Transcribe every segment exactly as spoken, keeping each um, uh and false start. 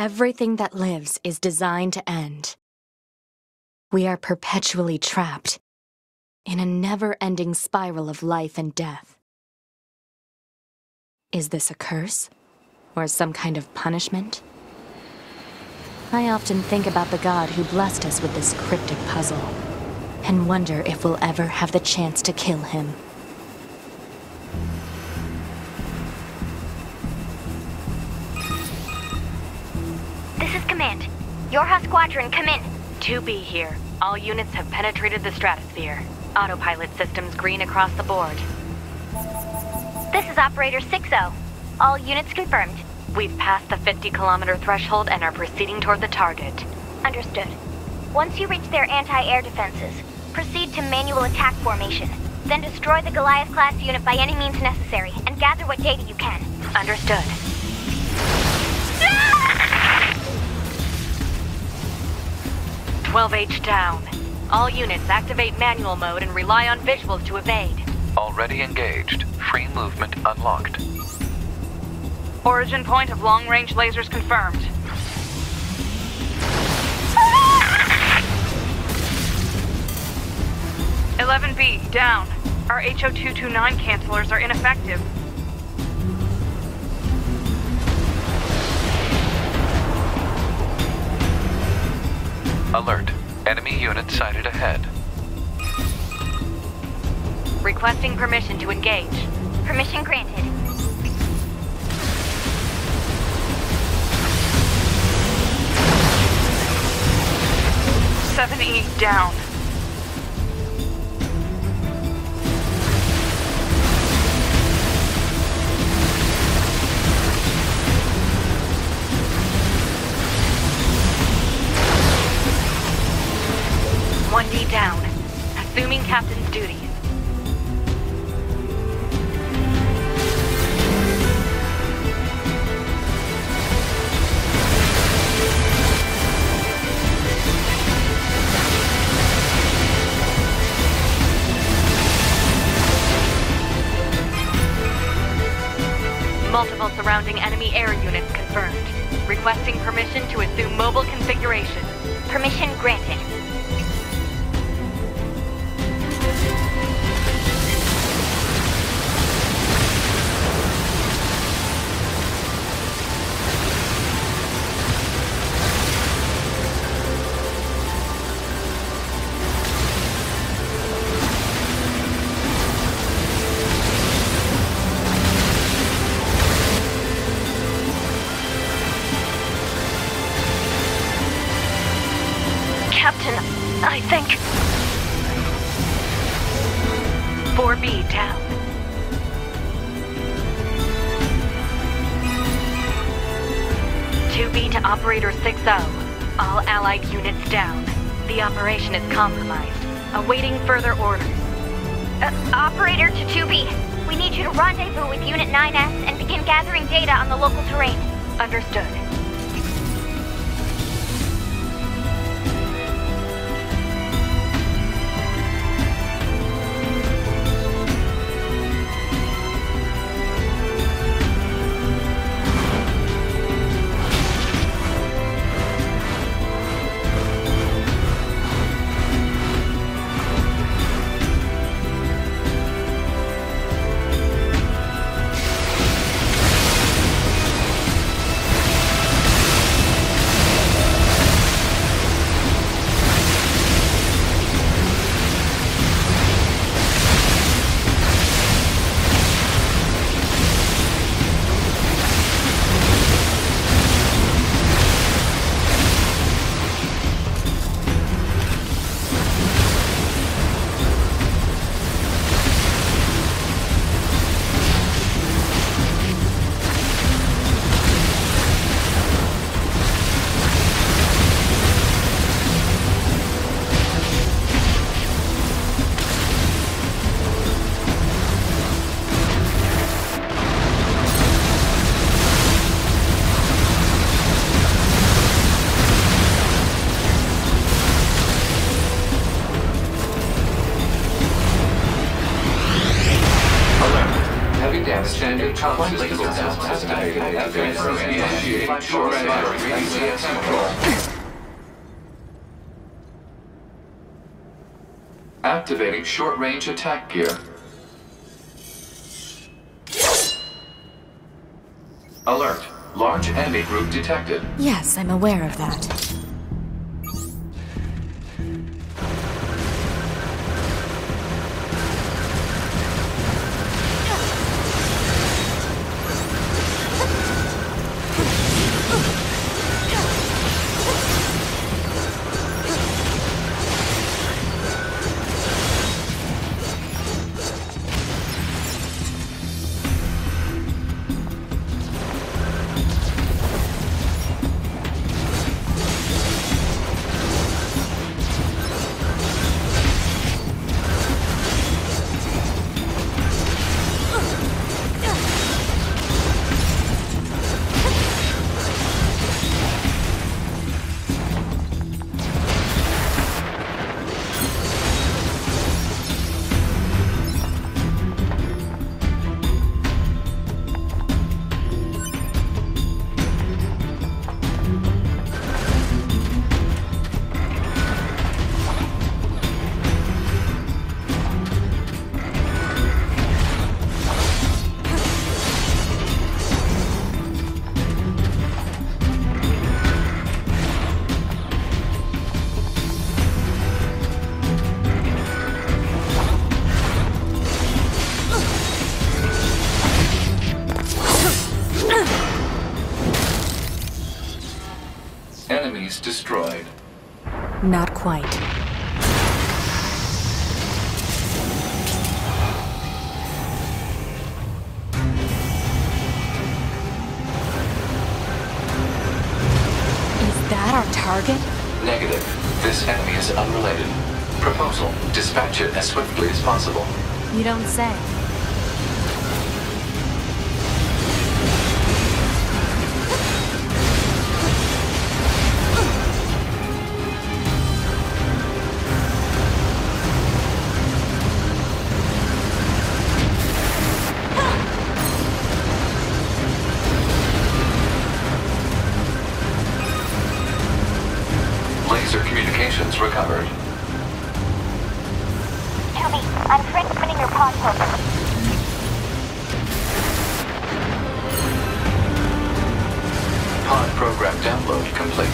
Everything that lives is designed to end. We are perpetually trapped in a never-ending spiral of life and death. Is this a curse? Or some kind of punishment? I often think about the god who blessed us with this cryptic puzzle, and wonder if we'll ever have the chance to kill him. This is Command. Yorha Squadron, come in. two B here. All units have penetrated the stratosphere. Autopilot systems green across the board. This is Operator six oh. All units confirmed. We've passed the fifty kilometer threshold and are proceeding toward the target. Understood. Once you reach their anti-air defenses, proceed to manual attack formation. Then destroy the Goliath-class unit by any means necessary, and gather what data you can. Understood. twelve H down. All units activate manual mode and rely on visuals to evade. Already engaged. Free movement unlocked. Origin point of long-range lasers confirmed. eleven B, down. Our H O two twenty-nine cancelers are ineffective. Alert. Enemy unit sighted ahead. Requesting permission to engage. Permission granted. seven E, down. one D down. Assuming captain's duties. Multiple surrounding enemy air units confirmed. Requesting permission to assume mobile configuration. Permission granted. Captain, I think... four B down. two B to Operator six oh. All allied units down. The operation is compromised. Awaiting further orders. Uh, Operator to two B. We need you to rendezvous with Unit nine S and begin gathering data on the local terrain. Understood. Standard comms systems activated. Initiate short range control. Activating short-range attack gear. Alert. Large enemy group detected. Yes, I'm aware of that. Enemies destroyed. Not quite. Is that our target? Negative. This enemy is unrelated. Proposal. Dispatch it as swiftly as possible. You don't say. Laser communications recovered. Toby, I'm transmitting your pod token. Pod program download complete.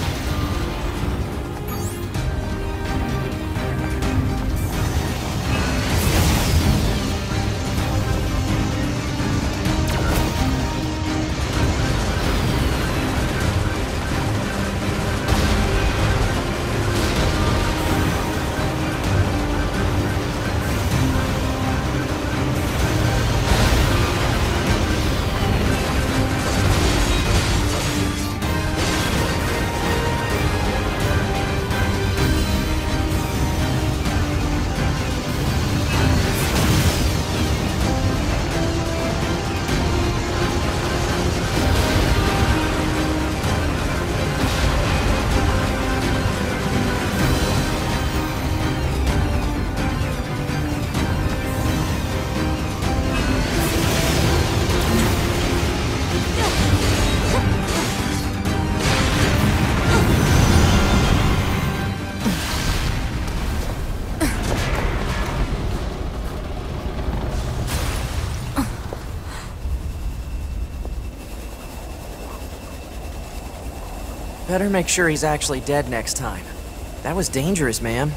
Better make sure he's actually dead next time. That was dangerous, man.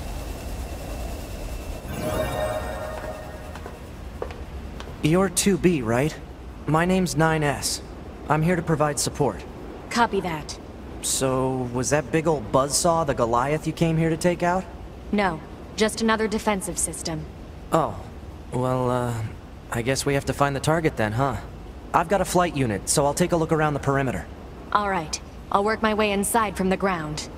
You're two B, right? My name's nine S. I'm here to provide support. Copy that. So, was that big old buzzsaw the Goliath you came here to take out? No, just another defensive system. Oh, well, uh, I guess we have to find the target then, huh? I've got a flight unit, so I'll take a look around the perimeter. All right. I'll work my way inside from the ground.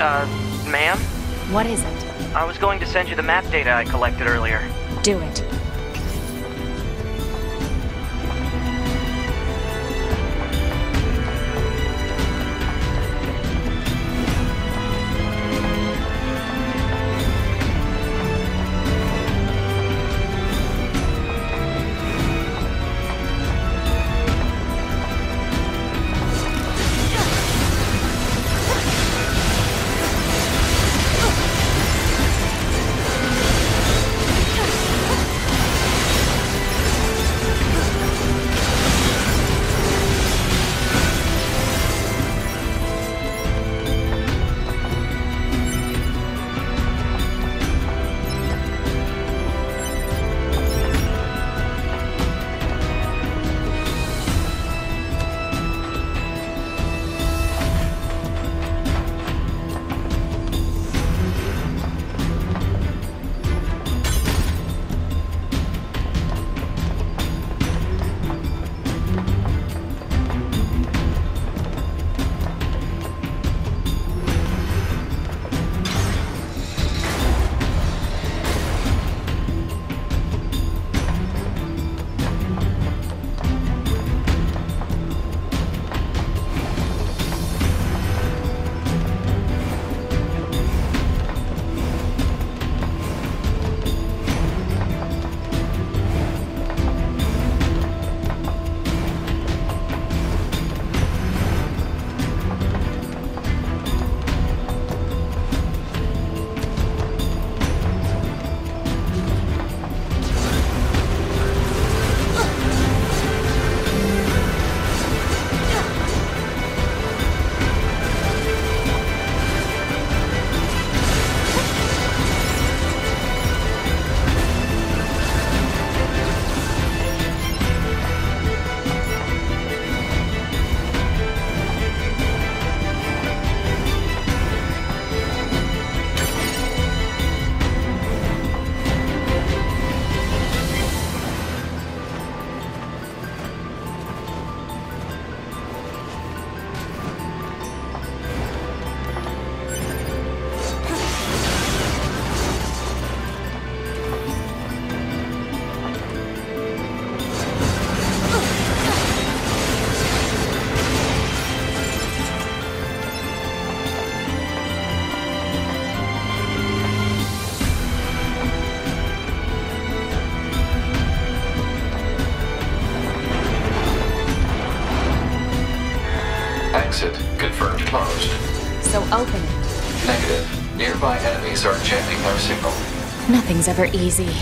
Uh, ma'am? What is it? I was going to send you the map data I collected earlier. Do it. Exit confirmed closed. So open it. Negative. Nearby enemies are jamming our signal. Nothing's ever easy.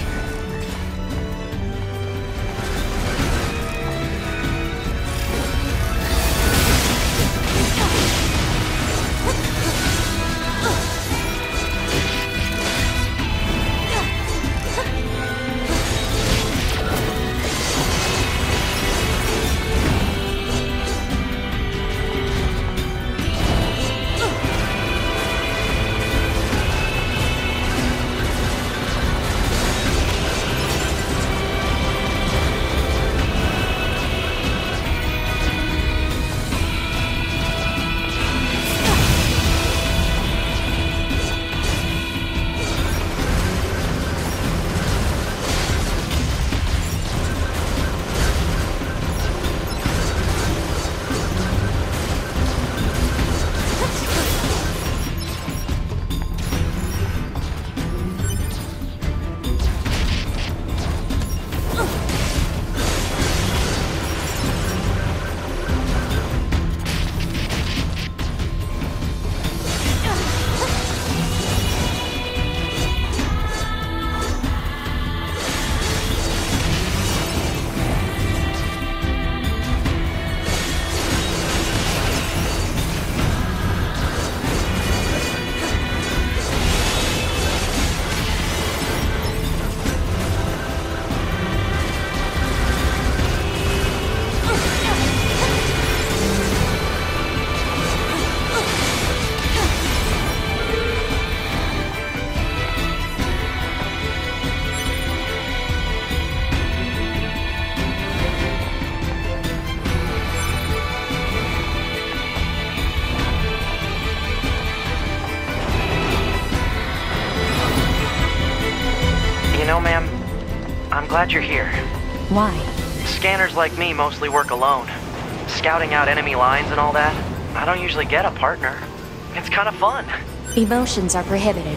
know, ma'am, I'm glad you're here. Why? Scanners like me mostly work alone. Scouting out enemy lines and all that, I don't usually get a partner. It's kind of fun. Emotions are prohibited.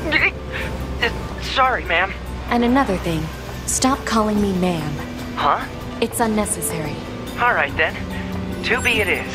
Sorry, ma'am. And another thing, stop calling me ma'am. Huh? It's unnecessary. All right, then. To be it is.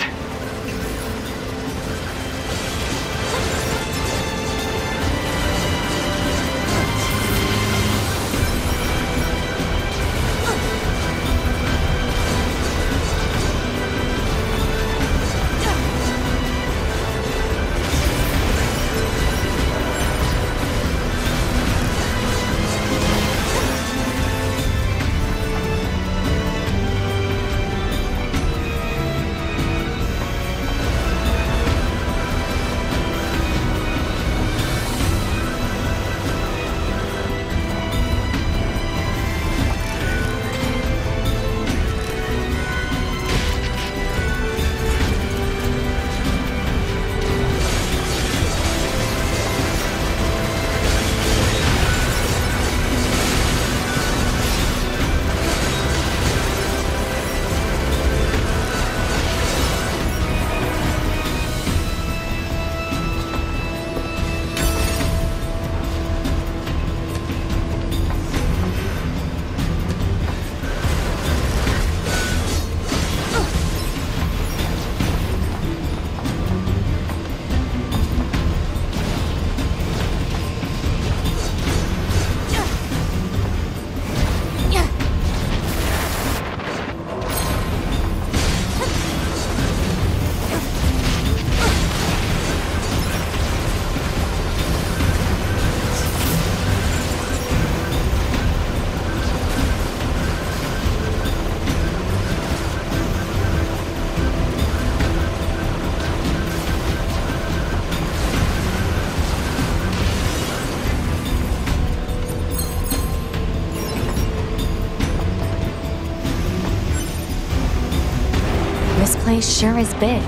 This place sure is big.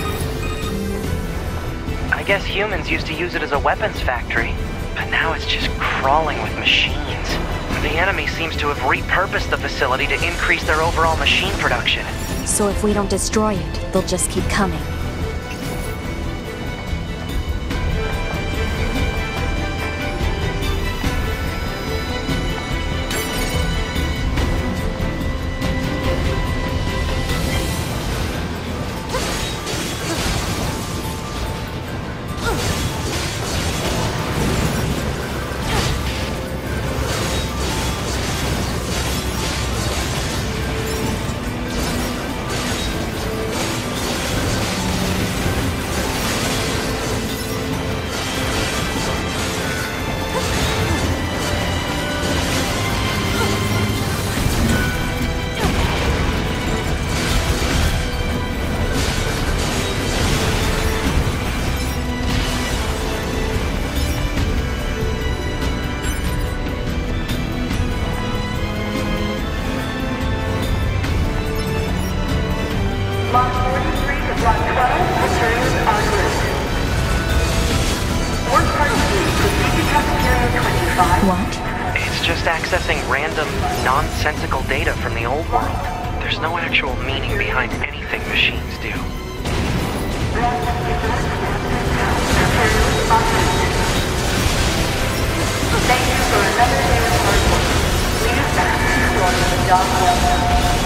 I guess humans used to use it as a weapons factory, but now it's just crawling with machines. The enemy seems to have repurposed the facility to increase their overall machine production. So if we don't destroy it, they'll just keep coming. What? It's just accessing random, nonsensical data from the old world. There's no actual meaning behind anything machines do. Thank you for another day of hard work. Please back to the job well done.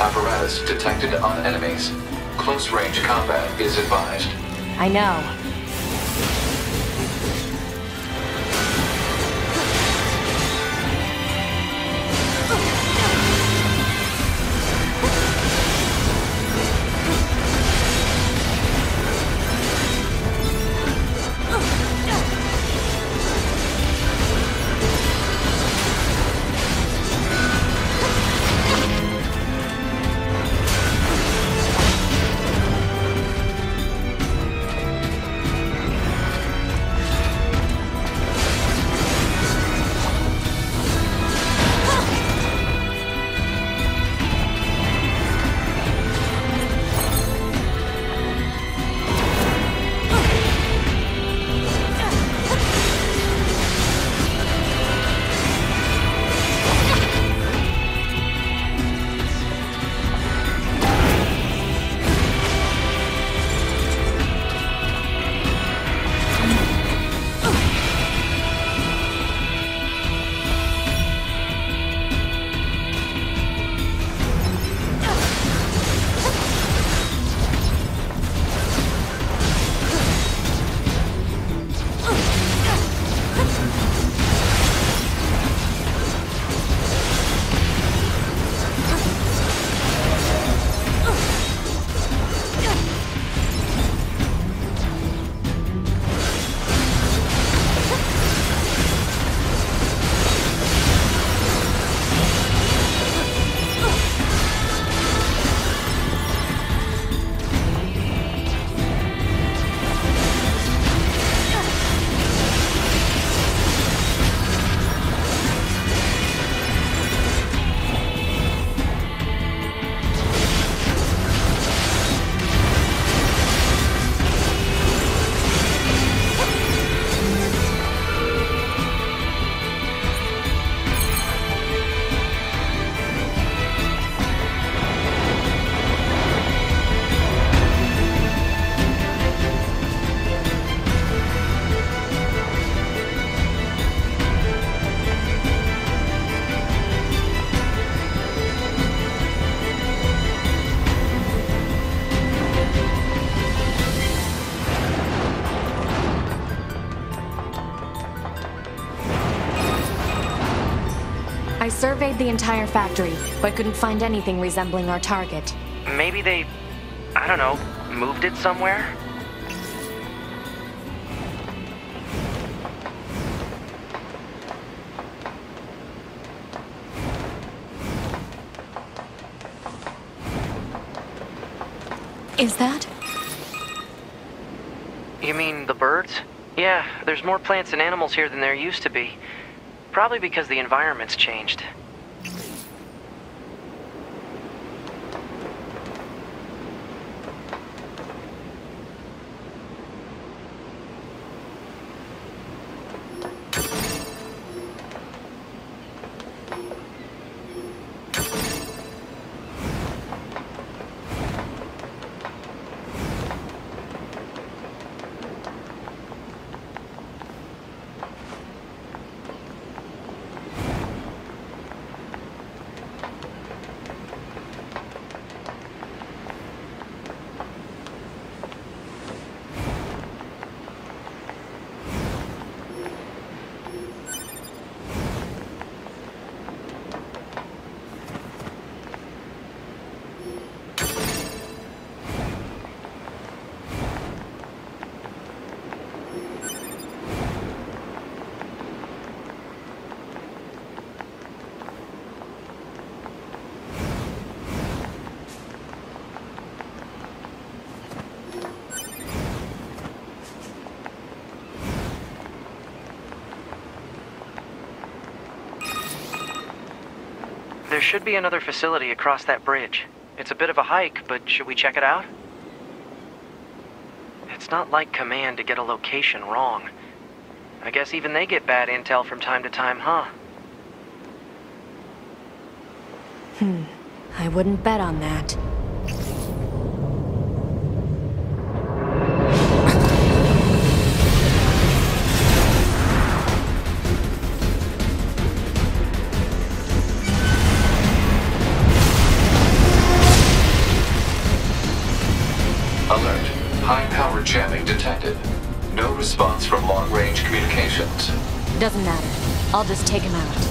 apparatus detected on enemies. Close-range combat is advised. I know. I surveyed the entire factory, but couldn't find anything resembling our target. Maybe they, I don't know, moved it somewhere? Is that? You mean the birds? Yeah, there's more plants and animals here than there used to be. Probably because the environment's changed. There should be another facility across that bridge. It's a bit of a hike, but should we check it out? It's not like Command to get a location wrong. I guess even they get bad intel from time to time, huh? Hmm. I wouldn't bet on that. Doesn't matter. I'll just take him out.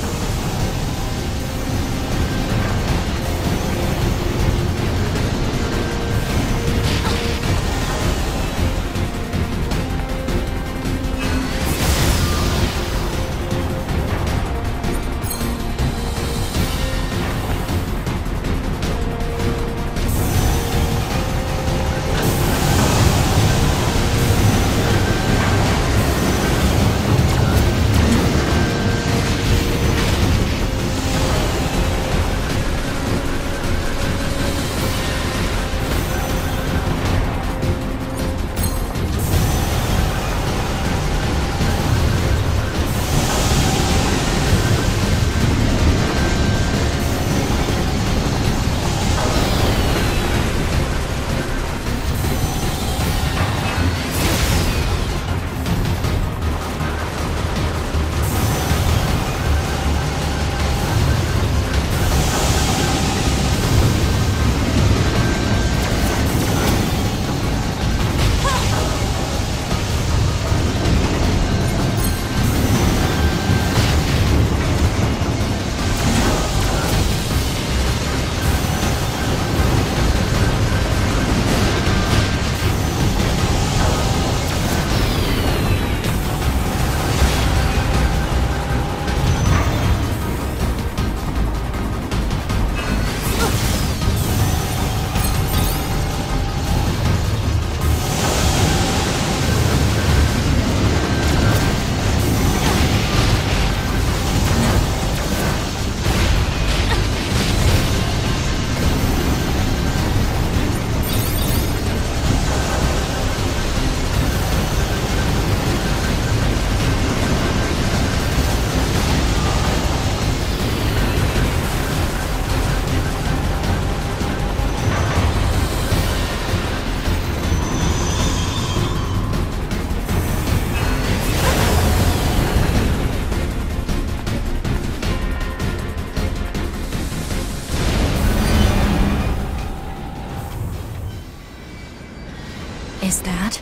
Is that?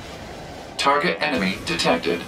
Target enemy detected.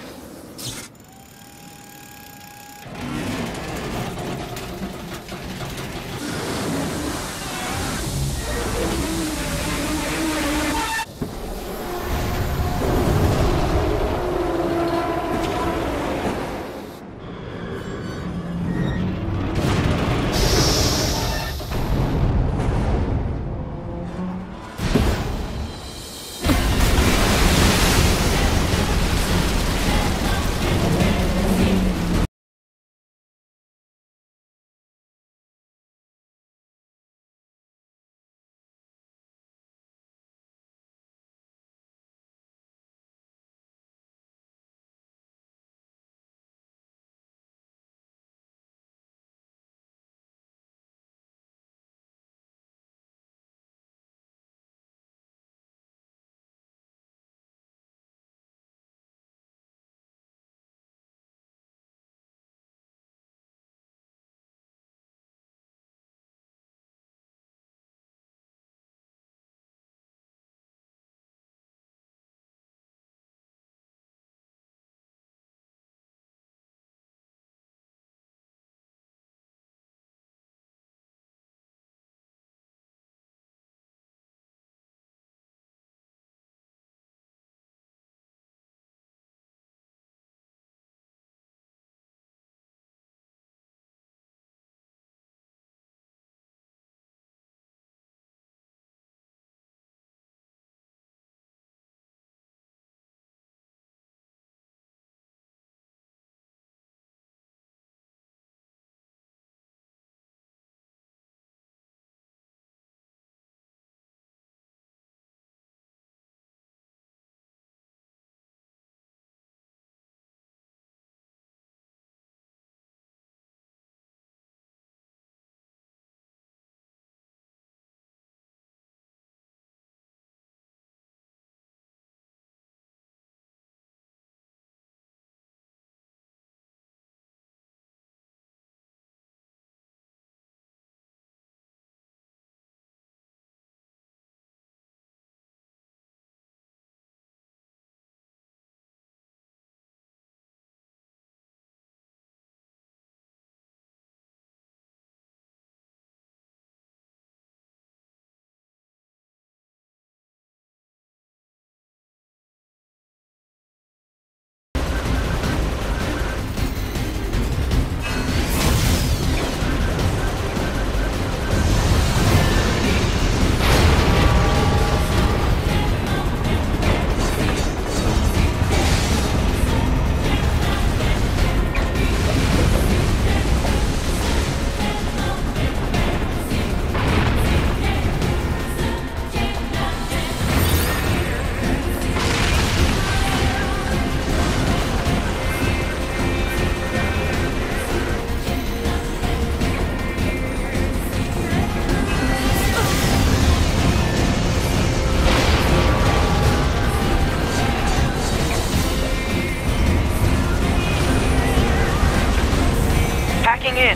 Hacking in.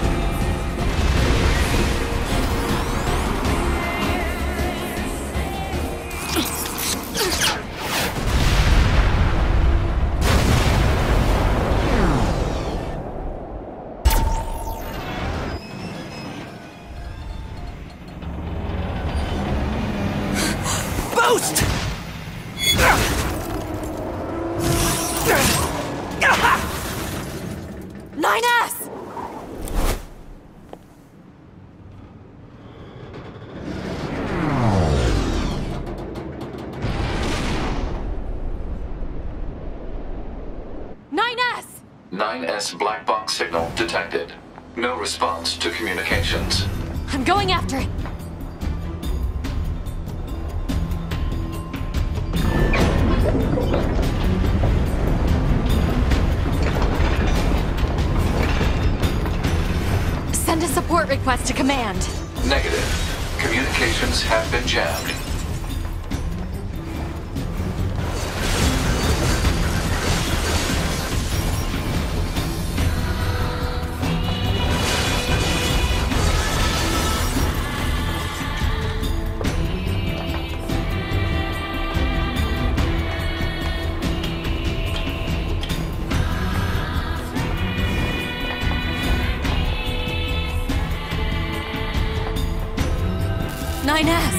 Boost! nine S! nine S! nine S black box signal detected. No response to communications. I'm going after it. Send a support request to command. Negative. Communications have been jammed. nine S!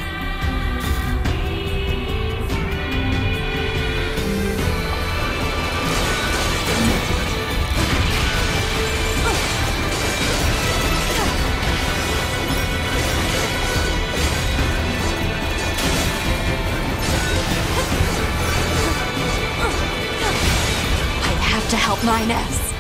I have to help nine S.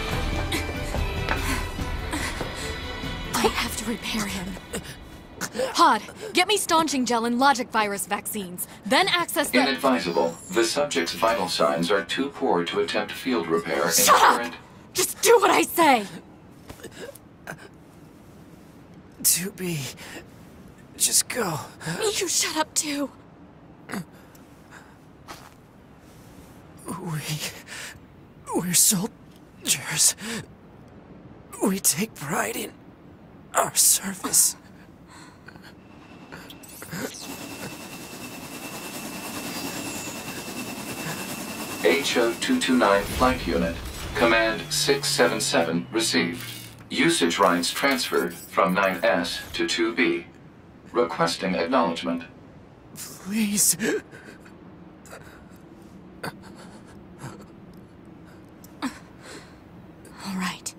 I have to repair him. Pod, get me staunching gel and logic virus vaccines. Then access the— Inadvisable. The subject's vital signs are too poor to attempt field repair in Shut up! current... Just do what I say! two B. Just go. You shut up too. We... We're soldiers. We take pride in our service. H O two two nine Flight Unit. Command six seven seven received. Usage rights transferred from nine S to two B. Requesting acknowledgement. Please. All right.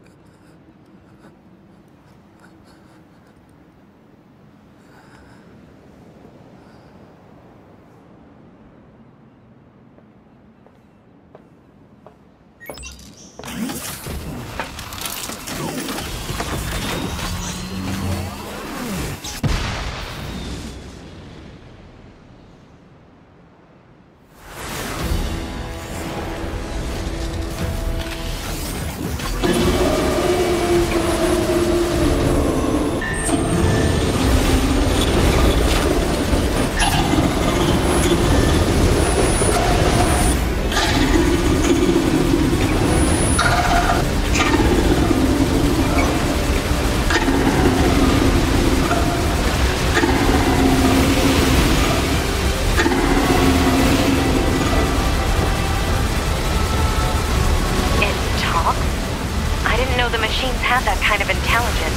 have that kind of intelligence.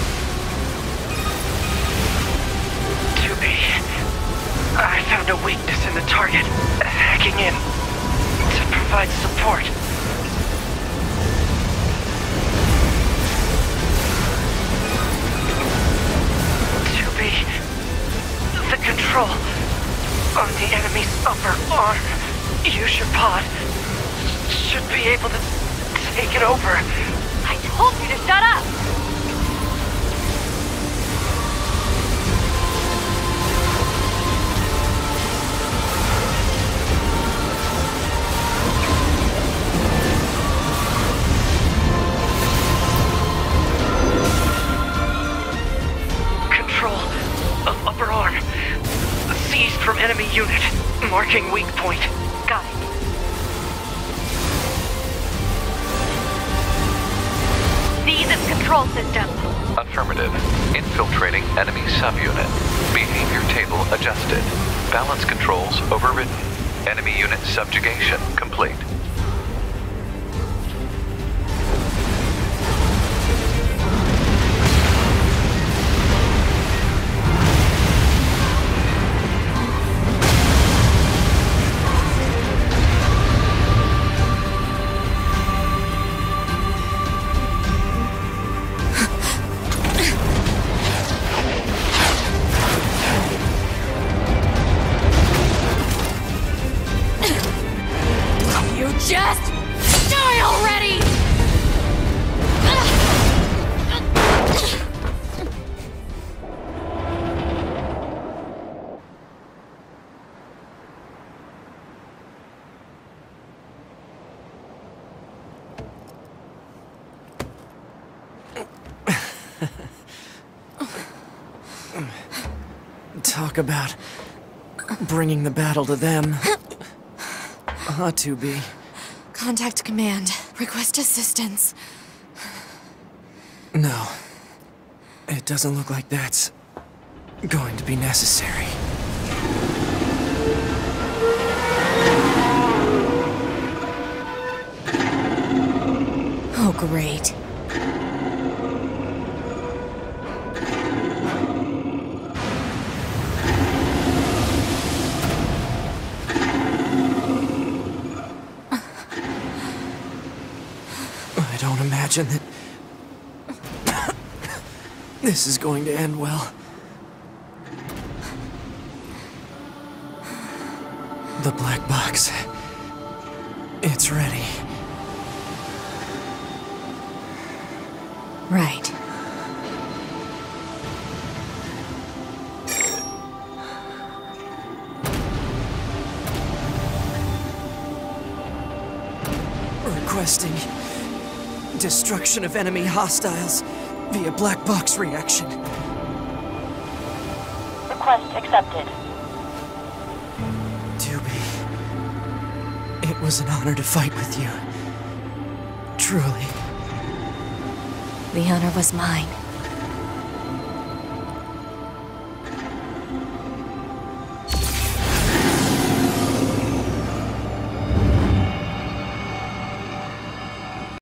two B. I found a weakness in the target. Hacking in to provide support. two B. The control on the enemy's upper arm. Use your pod. Should be able to take it over. I told you to shut up! Control of upper arm. Seized from enemy unit. Marking weak point. Got it. See the control system. Affirmative. Infiltrating enemy subunit. Behavior table adjusted. Balance controls overridden. Enemy unit subjugation complete. Just die already! Talk about bringing the battle to them. Ought to be. Contact command. Request assistance. No. It doesn't look like that's going to be necessary. Oh, great. I don't imagine that this is going to end well. The black box. It's ready. Right. Requesting destruction of enemy hostiles via black box reaction. Request accepted. Doobie, it was an honor to fight with you. Truly. The honor was mine.